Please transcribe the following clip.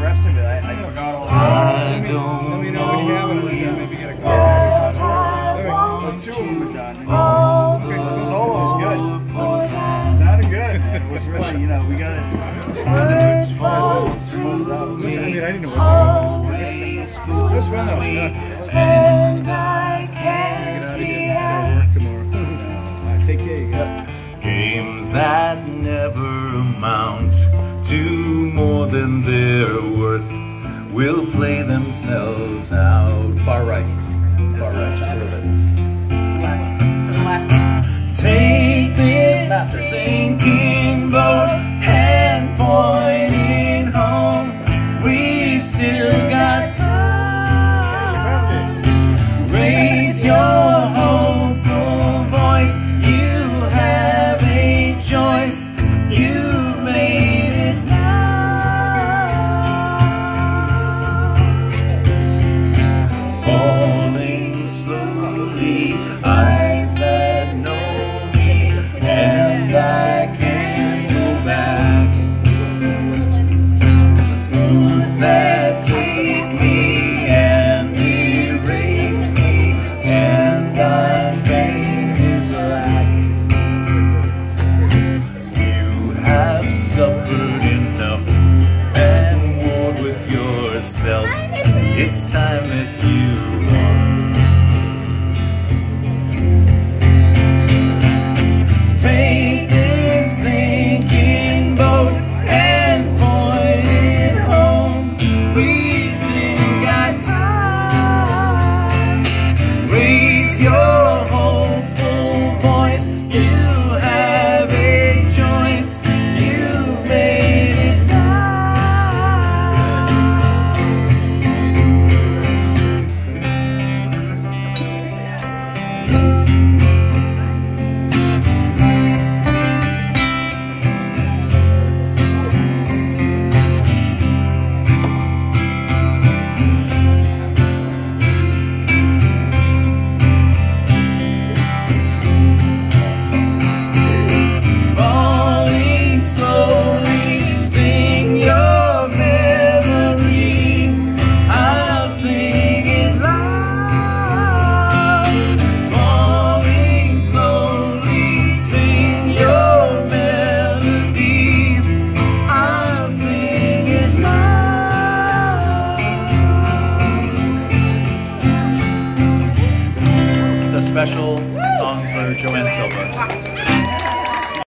rest of it. I forgot all about it. Let me know when you have it, and maybe get a call. So 2 of them are done. Okay, the solo was good. Sounded good. It was really, you know, we got it. It's fun. Listen, I mean, I didn't know what it was fun though. Yeah. And I Get out of here. Work tomorrow. All right, take care, you guys. games that never amount to more than they're worth. We'll play them